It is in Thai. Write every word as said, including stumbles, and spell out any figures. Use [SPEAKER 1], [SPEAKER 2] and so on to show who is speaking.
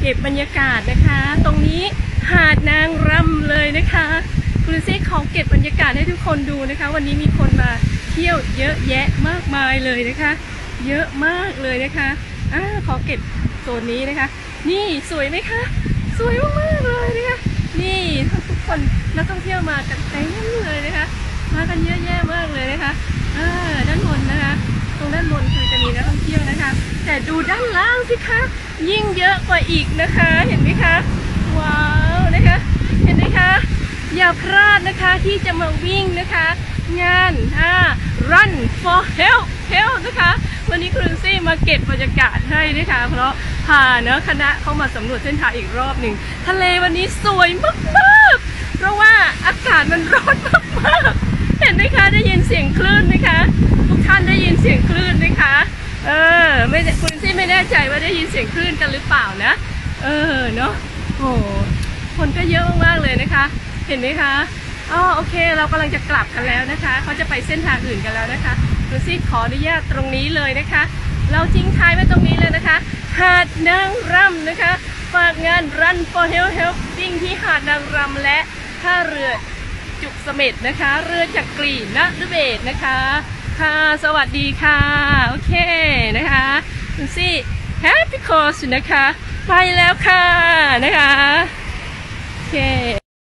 [SPEAKER 1] เก็บบรรยากาศนะคะตรงนี้หาดนางรำเลยนะคะคุณซี่ขอเก็บบรรยากาศให้ทุกคนดูนะคะวันนี้มีคนมาเที่ยวเยอะแยะมากมายเลยนะคะเยอะมากเลยนะคะอ่าขอเก็บโซนนี้นะคะนี่สวยไหมคะสวยมากๆเลยนะคะนี่ทุกคนนักท่องเที่ยวมากันเต็มเลยนะคะมากันเยอะแยะมากเลยนะคะอ่าด้านบนนะคะตรงด้านบนคือจะมีนักท่องเที่ยวนะคะแต่ดูด้านล่างสิคะยิ่งเยอะกว่าอีกนะคะเห็นไหมคะว้าวนะคะเห็นไหมคะอย่าพลาดนะคะที่จะมาวิ่งนะคะงานอ่า Run for Health Health นะคะวันนี้คุณซี่มาเก็บบรรยากาศให้นะคะเพราะพาเนอะคณะเข้ามาสำรวจเส้นทางอีกรอบหนึ่งทะเลวันนี้สวยมากๆเพราะว่าอากาศมันร้อนมากๆเห็นไหมคะได้ยินเสียงคลื่นไหมคะทุกท่านได้ยินเสียงคลื่นไหมคะเออไม่คุณซี่ไม่แน่ใจว่าได้ยินเสียงคลื่นกันหรือเปล่านะเออเนาะโอ้คนก็เยอะมากๆเลยนะคะเห็นไหมคะอ๋อโอเคเรากำลังจะกลับกันแล้วนะคะเขาจะไปเส้นทางอื่นกันแล้วนะคะคุณซี่ขออนุญาตตรงนี้เลยนะคะเราทิ้งท้ายไว้ตรงนี้เลยนะคะหาดนางรำนะคะฝากงาน Run for Health Helping ที่หาดนางรำและท่าเรือจุกเสม็ดนะคะเรือจักรีณฤเบศรนะคะค่ะสวัสดีค่ะโอเคนะคะคุณซี่ Happy Course นะคะไปแล้วค่ะนะคะโอเค